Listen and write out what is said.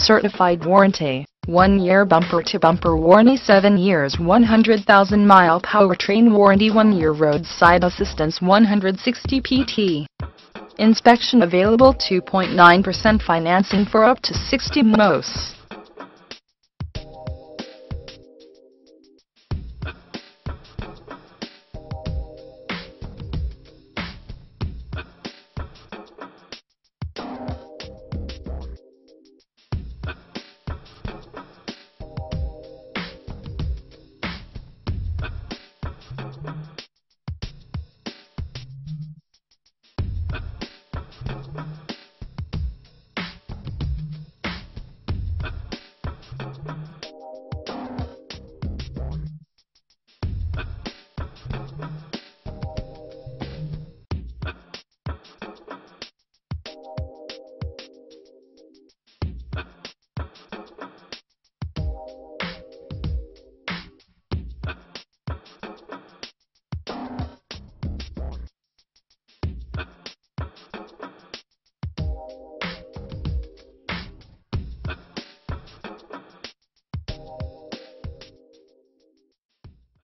certified warranty, 1-year bumper-to-bumper warranty, 7 years 100,000-mile powertrain warranty, 1-year roadside assistance, 160 PT. Inspection available, 2.9% financing for up to 60 MOS.